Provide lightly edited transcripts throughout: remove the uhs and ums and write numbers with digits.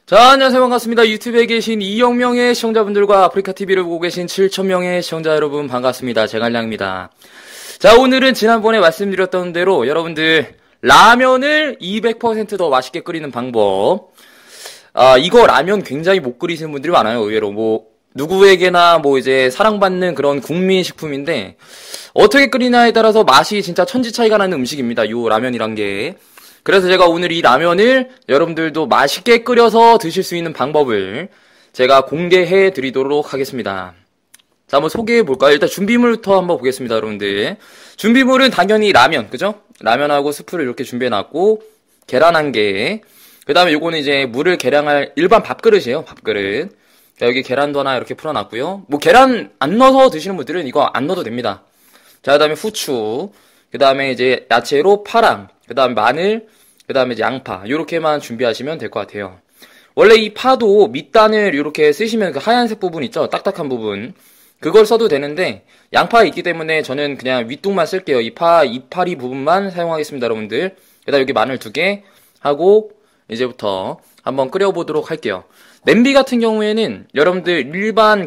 자, 안녕하세요. 반갑습니다. 유튜브에 계신 2억 명의 시청자분들과 아프리카TV를 보고 계신 7천 명의 시청자 여러분 반갑습니다. 제갈량입니다. 자, 오늘은 지난번에 말씀드렸던 대로 여러분들 라면을 200% 더 맛있게 끓이는 방법. 이거 라면 굉장히 못 끓이시는 분들이 많아요. 의외로 누구에게나 이제 사랑받는 그런 국민식품인데 어떻게 끓이냐에 따라서 맛이 진짜 천지 차이가 나는 음식입니다. 요 라면이란 게. 그래서 제가 오늘 이 라면을 여러분들도 맛있게 끓여서 드실 수 있는 방법을 제가 공개해 드리도록 하겠습니다. 자, 한번 소개해 볼까요? 일단 준비물부터 한번 보겠습니다, 여러분들. 준비물은 당연히 라면, 그죠? 라면하고 스프를 이렇게 준비해 놨고, 계란 1개. 그 다음에 요거는 이제 물을 계량할 일반 밥그릇이에요, 밥그릇. 자, 여기 계란도 하나 이렇게 풀어 놨고요. 계란 안 넣어서 드시는 분들은 이거 안 넣어도 됩니다. 자, 그 다음에 후추. 그 다음에 이제 야채로 파랑. 그 다음에 마늘, 그 다음에 이제 양파, 요렇게만 준비하시면 될 것 같아요. 원래 이 파도 밑단을 이렇게 쓰시면 그 하얀색 부분 있죠? 딱딱한 부분. 그걸 써도 되는데, 양파가 있기 때문에 저는 그냥 윗둥만 쓸게요. 이파리 부분만 사용하겠습니다, 여러분들. 그 다음에 여기 마늘 2개 하고, 이제부터 한번 끓여보도록 할게요. 냄비 같은 경우에는 여러분들 일반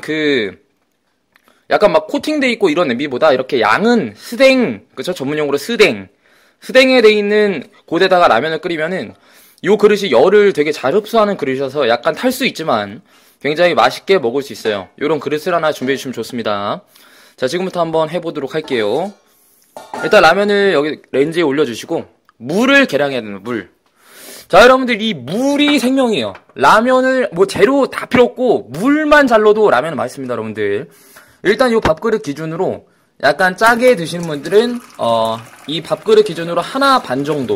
약간 막 코팅돼 있고 이런 냄비보다 이렇게 양은 스댕, 그쵸? 전문용어로 스댕에 돼 있는 곳에다가 라면을 끓이면은 요 그릇이 열을 되게 잘 흡수하는 그릇이어서 약간 탈 수 있지만 굉장히 맛있게 먹을 수 있어요. 요런 그릇을 하나 준비해 주시면 좋습니다. 자, 지금부터 한번 해보도록 할게요. 일단 라면을 여기 렌즈에 올려주시고 물을 계량해야 됩니다. 물. 자, 여러분들 이 물이 생명이에요. 라면을 재료 다 필요 없고 물만 잘 넣어도 라면은 맛있습니다, 여러분들. 일단 요 밥그릇 기준으로 약간 짜게 드시는 분들은 이 밥그릇 기준으로 하나 반 정도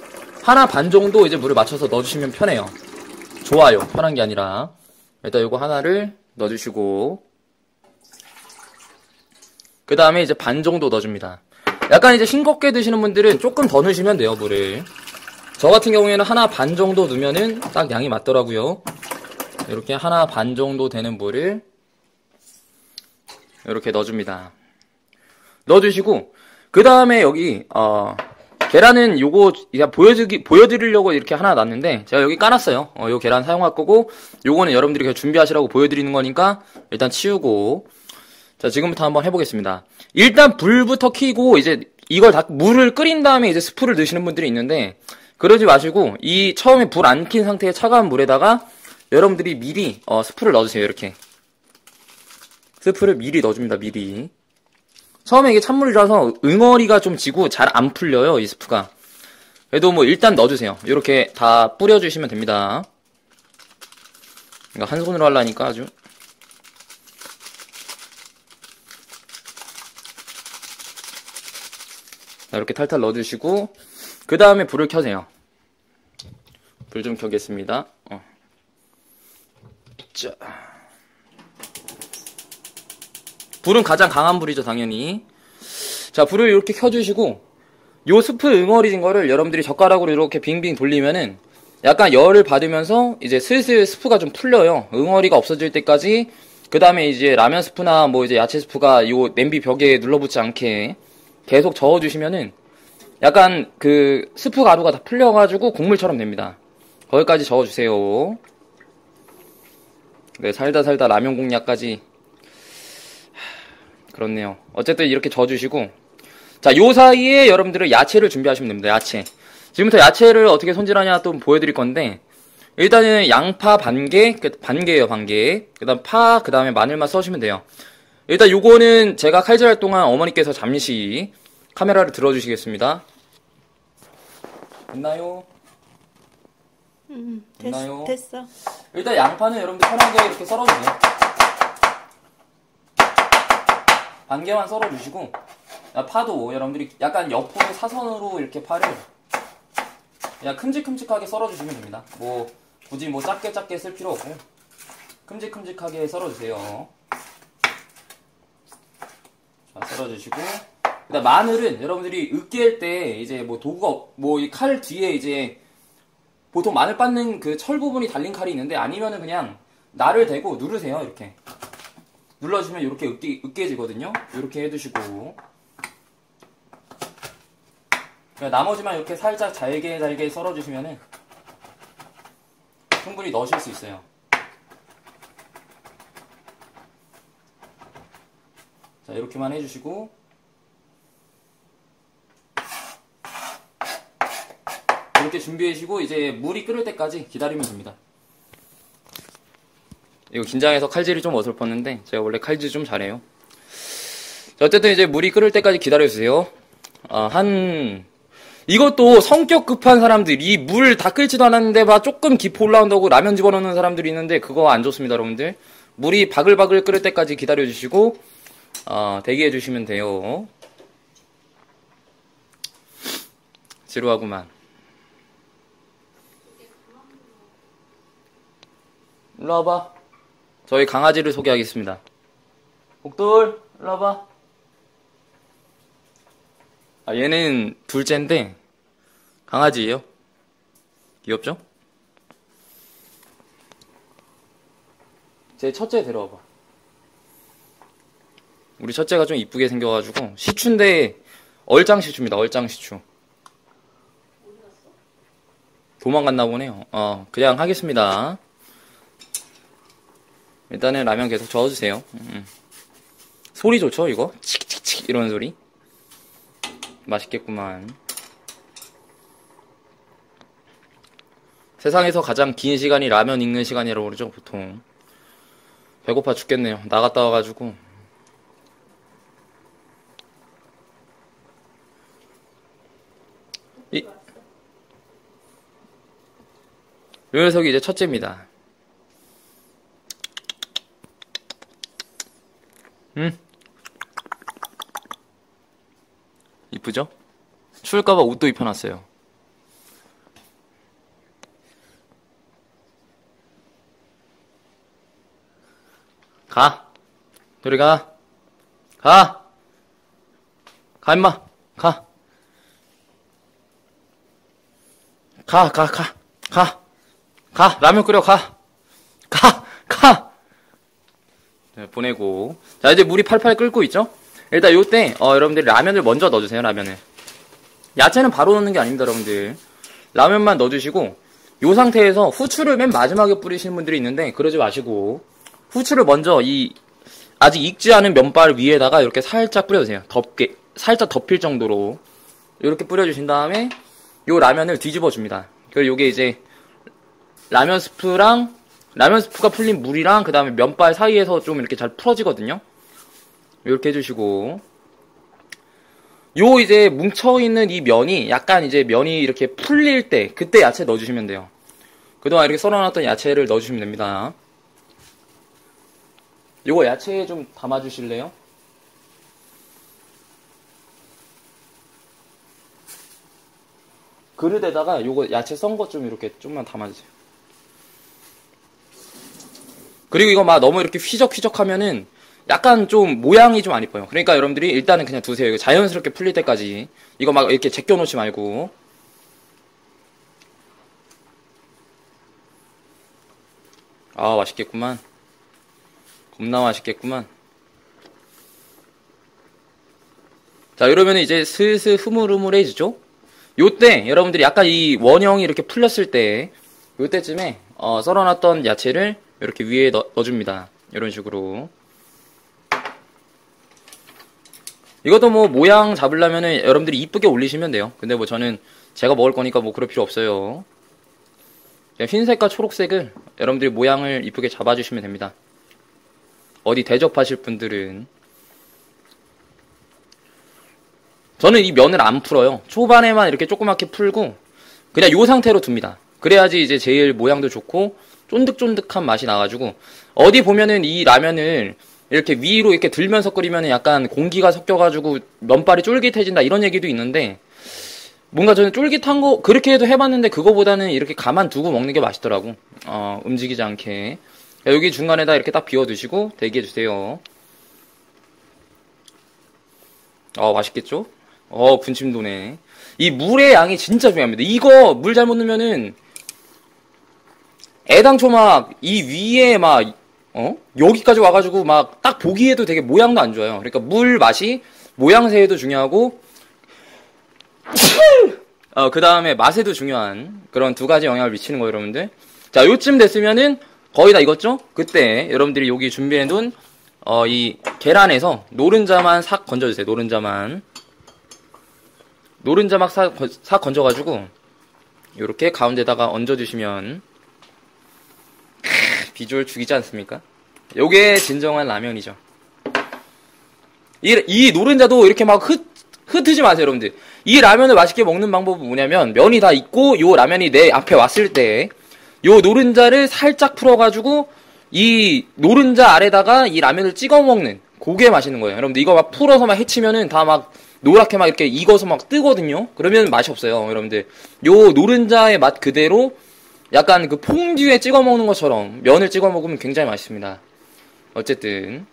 이제 물을 맞춰서 넣어주시면 편해요. 좋아요. 편한 게 아니라 일단 요거 하나를 넣어주시고 그 다음에 이제 반 정도 넣어줍니다. 약간 이제 싱겁게 드시는 분들은 조금 더 넣으시면 돼요. 물을. 저 같은 경우에는 하나 반 정도 넣으면은 딱 양이 맞더라고요. 이렇게 하나 반 정도 되는 물을 이렇게 넣어줍니다. 넣어주시고 그 다음에 여기 계란은 요거 그냥 보여드리려고 이렇게 하나 놨는데 제가 여기 까놨어요. 요 계란 사용할 거고 요거는 여러분들이 그냥 준비하시라고 보여드리는 거니까 일단 치우고 자, 지금부터 한번 해보겠습니다. 일단 불부터 켜고 이제 이걸 다 물을 끓인 다음에 이제 스프를 넣으시는 분들이 있는데 그러지 마시고 이 처음에 불 안 킨 상태의 차가운 물에다가 여러분들이 미리 스프를 넣어주세요. 이렇게 스프를 미리 넣어줍니다. 미리. 처음에 이게 찬물이라서 응어리가 좀 지고 잘 안 풀려요, 이 스프가. 그래도 일단 넣어주세요. 이렇게 다 뿌려주시면 됩니다. 이거 한 손으로 하려니까 아주. 자, 이렇게 탈탈 넣어주시고, 그 다음에 불을 켜세요. 불 좀 켜겠습니다. 자. 불은 가장 강한 불이죠, 당연히. 자, 불을 이렇게 켜주시고 요 스프 응어리진 거를 여러분들이 젓가락으로 이렇게 빙빙 돌리면은 약간 열을 받으면서 이제 슬슬 스프가 좀 풀려요. 응어리가 없어질 때까지. 그 다음에 이제 라면 스프나 이제 야채 스프가 요 냄비 벽에 눌러붙지 않게 계속 저어주시면은 약간 스프 가루가 다 풀려가지고 국물처럼 됩니다. 거기까지 저어주세요. 네, 살다 라면 공략까지. 그렇네요. 어쨌든 이렇게 저어주시고 자, 요 사이에 여러분들은 야채를 준비하시면 됩니다. 야채. 지금부터 야채를 어떻게 손질하냐 또 보여드릴 건데 일단은 양파 반개예요. 반개. 그 다음 파, 그 다음에 마늘만 써주시면 돼요. 일단 요거는 제가 칼질할 동안 어머니께서 잠시 카메라를 들어주시겠습니다. 됐나요? 됐나요? 됐어. 일단 양파는 여러분들 편하게 이렇게 썰어주세요. 반개만 썰어주시고 파도 여러분들이 약간 옆으로 사선으로 이렇게 파를 그냥 큼직큼직하게 썰어주시면 됩니다. 굳이 작게 쓸 필요 없고요. 큼직큼직하게 썰어주세요. 자, 썰어주시고 그다음 마늘은 여러분들이 으깨할 때 이제 도구가 이 칼 뒤에 이제 보통 마늘 빻는 그 철 부분이 달린 칼이 있는데 아니면은 그냥 날을 대고 누르세요. 이렇게 눌러주면 이렇게 으깨지거든요. 이렇게 해두시고 나머지만 이렇게 살짝 잘게 썰어주시면은 충분히 넣으실 수 있어요. 자, 이렇게만 해주시고, 이렇게 준비해주시고, 이제 물이 끓을 때까지 기다리면 됩니다. 이거 긴장해서 칼질이 좀 어설펐는데, 제가 원래 칼질 좀 잘해요. 자, 어쨌든 이제 물이 끓을 때까지 기다려주세요. 이것도 성격 급한 사람들이 물 다 끓지도 않았는데 막 조금 기포 올라온다고 라면 집어넣는 사람들이 있는데 그거 안 좋습니다, 여러분들. 물이 바글바글 끓을 때까지 기다려주시고 대기해주시면 돼요. 지루하구만. 일로 와봐. 저희 강아지를 소개하겠습니다. 복돌, 일로 와봐. 얘는 둘째인데 강아지예요. 귀엽죠? 제 첫째 데려와봐. 우리 첫째가 좀 이쁘게 생겨가지고 시추인데 얼짱시추입니다. 얼짱시추. 도망갔나 보네요. 그냥 하겠습니다. 일단은 라면 계속 저어주세요. 소리 좋죠 이거? 칙칙칙 이런 소리. 맛있겠구만. 세상에서 가장 긴 시간이 라면 익는 시간이라고 그러죠, 보통. 배고파 죽겠네요. 나갔다 와가지고. 이 녀석이 이제 첫째입니다. 이쁘죠? 추울까봐 옷도 입혀놨어요. 가. 너리 가. 가. 가, 임마. 가. 가. 가. 라면 끓여, 가. 가. 네, 보내고. 자, 이제 물이 팔팔 끓고 있죠? 일단 요때, 여러분들 라면을 먼저 넣어주세요, 라면을. 야채는 바로 넣는 게 아닙니다, 여러분들. 라면만 넣어주시고, 요 상태에서 후추를 맨 마지막에 뿌리시는 분들이 있는데, 그러지 마시고, 후추를 먼저 아직 익지 않은 면발 위에다가 이렇게 살짝 뿌려주세요. 살짝 덮일 정도로. 이렇게 뿌려주신 다음에, 요 라면을 뒤집어 줍니다. 그리고 요게 이제, 라면 스프가 풀린 물이랑, 그 다음에 면발 사이에서 좀 이렇게 잘 풀어지거든요. 이렇게 해주시고, 요 이제 뭉쳐있는 이 면이 약간 이제 면이 이렇게 풀릴 때, 그때 야채 넣어주시면 돼요. 그동안 이렇게 썰어놨던 야채를 넣어주시면 됩니다. 요거 야채 좀 담아주실래요? 그릇에다가 요거 야채 썬 것 좀 이렇게 좀만 담아주세요. 그리고 이거 막 너무 이렇게 휘적휘적 하면은 약간 좀 모양이 좀 안 이뻐요. 그러니까 여러분들이 일단은 그냥 두세요. 이거 자연스럽게 풀릴 때까지. 이거 막 이렇게 제껴놓지 말고. 아, 맛있겠구만. 겁나 맛있겠구만. 자, 이러면 이제 슬슬 흐물흐물해지죠? 요때 여러분들이 약간 이 원형이 이렇게 풀렸을 때, 요때쯤에 썰어놨던 야채를 이렇게 위에 넣어줍니다. 이런 식으로. 이것도 뭐 모양 잡으려면은 여러분들이 이쁘게 올리시면 돼요. 근데 뭐 저는 제가 먹을 거니까 뭐 그럴 필요 없어요. 흰색과 초록색을 여러분들이 모양을 이쁘게 잡아주시면 됩니다. 어디 대접하실 분들은. 저는 이 면을 안 풀어요. 초반에만 이렇게 조그맣게 풀고 그냥 요 상태로 둡니다. 그래야지 이제 제일 모양도 좋고 쫀득쫀득한 맛이 나가지고, 어디 보면은 이 라면을 이렇게 위로 이렇게 들면서 끓이면 약간 공기가 섞여가지고 면발이 쫄깃해진다 이런 얘기도 있는데, 뭔가 저는 쫄깃한 거 그렇게 해도 해봤는데 그거보다는 이렇게 가만 두고 먹는 게 맛있더라고. 움직이지 않게. 여기 중간에다 이렇게 딱 비워두시고 대기해주세요. 맛있겠죠? 군침 도네. 이 물의 양이 진짜 중요합니다. 이거 물 잘못 넣으면은 애당초 막 이 위에 막 여기까지 와가지고 막 딱 보기에도 되게 모양도 안 좋아요. 그러니까 물 맛이 모양새에도 중요하고 그 다음에 맛에도 중요한 그런 두 가지 영향을 미치는 거예요, 여러분들. 자, 요쯤 됐으면은 거의 다 익었죠? 그때 여러분들이 여기 준비해둔 이 계란에서 노른자만 싹 건져주세요. 노른자만 싹 건져가지고 요렇게 가운데다가 얹어주시면 비주얼 죽이지 않습니까? 요게 진정한 라면이죠. 이 노른자도 이렇게 막 흩으지 마세요, 여러분들. 이 라면을 맛있게 먹는 방법은 뭐냐면, 면이 다 익고 요 라면이 내 앞에 왔을 때 요 노른자를 살짝 풀어가지고 이 노른자 아래다가 이 라면을 찍어 먹는, 그게 맛있는 거예요. 여러분들 이거 막 풀어서 막 해치면은 다 막 노랗게 막 이렇게 익어서 막 뜨거든요. 그러면 맛이 없어요, 여러분들. 요 노른자의 맛 그대로 약간 그 퐁듀에 찍어 먹는 것처럼 면을 찍어 먹으면 굉장히 맛있습니다. 어쨌든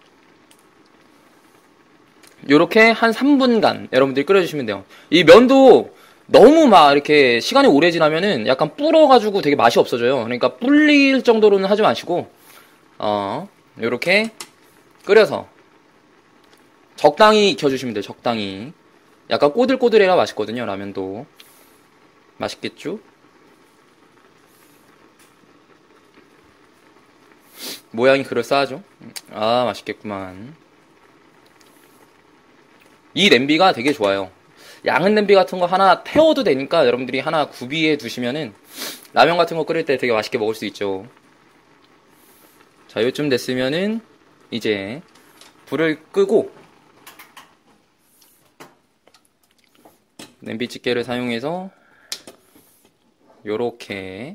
요렇게 한 3분간 여러분들이 끓여주시면 돼요. 이 면도 너무 막 이렇게 시간이 오래 지나면은 약간 불어가지고 되게 맛이 없어져요. 그러니까 불릴 정도로는 하지 마시고 요렇게 끓여서 적당히 익혀주시면 돼요. 적당히. 약간 꼬들꼬들해야 맛있거든요. 라면도 맛있겠죠? 모양이 그럴싸하죠? 아, 맛있겠구만. 이 냄비가 되게 좋아요. 양은 냄비 같은 거 하나 태워도 되니까 여러분들이 하나 구비해 두시면은 라면 같은 거 끓일 때 되게 맛있게 먹을 수 있죠. 자, 요쯤 됐으면은 이제 불을 끄고 냄비 집게를 사용해서 요렇게,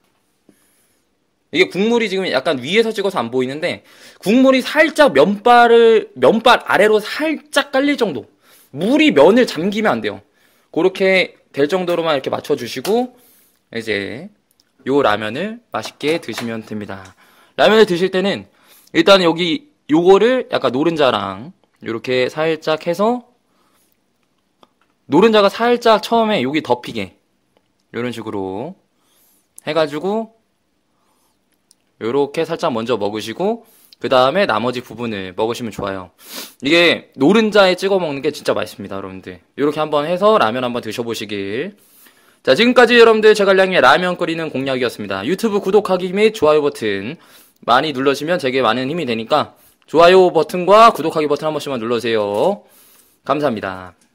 이게 국물이 지금 약간 위에서 찍어서 안 보이는데 국물이 살짝 면발 아래로 살짝 깔릴 정도, 물이 면을 잠기면 안 돼요. 그렇게 될 정도로만 이렇게 맞춰주시고 이제 요 라면을 맛있게 드시면 됩니다. 라면을 드실 때는 일단 여기 요거를 약간 노른자랑 요렇게 살짝 해서, 노른자가 살짝 처음에 여기 덮이게 요런 식으로 해가지고 요렇게 살짝 먼저 먹으시고 그 다음에 나머지 부분을 먹으시면 좋아요. 이게 노른자에 찍어 먹는 게 진짜 맛있습니다, 여러분들. 요렇게 한번 해서 라면 한번 드셔보시길. 자, 지금까지 여러분들 제갈량의 라면 끓이는 공략이었습니다. 유튜브 구독하기 및 좋아요 버튼 많이 눌러주시면 제게 많은 힘이 되니까 좋아요 버튼과 구독하기 버튼 한 번씩만 눌러주세요. 감사합니다.